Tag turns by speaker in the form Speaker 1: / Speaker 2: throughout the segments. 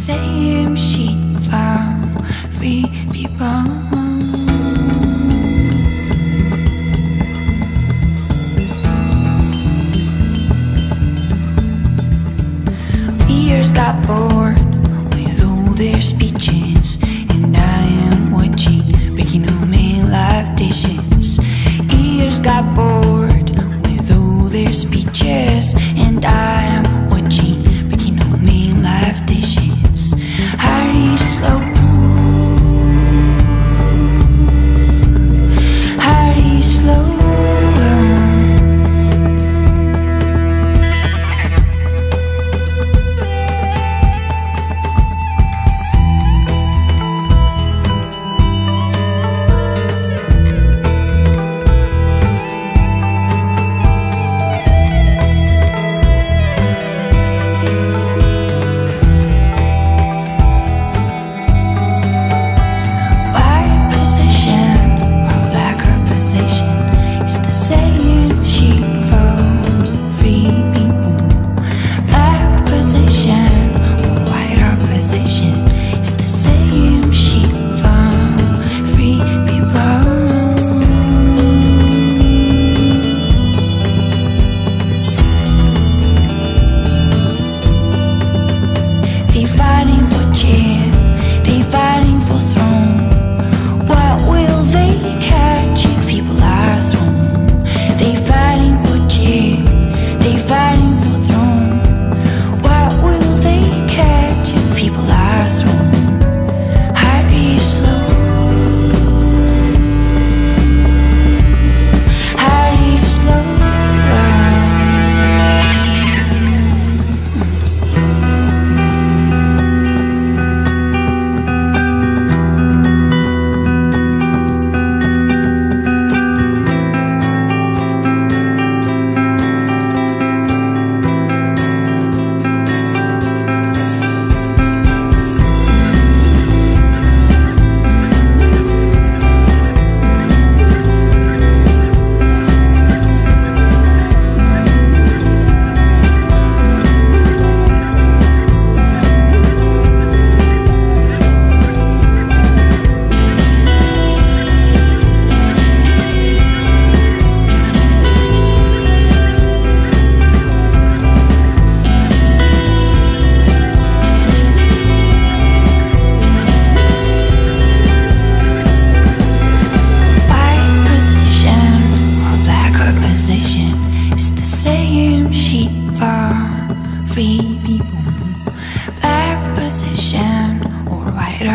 Speaker 1: same sheet for free people. Readers got bored with all their speeches, and I am watching breaking home in live dishes. Ears got bored with all their speeches, and I am watching breaking home in live dishes. Hurry slow, hurry slow.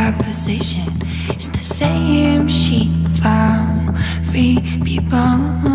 Speaker 1: It's the same sheet for free people.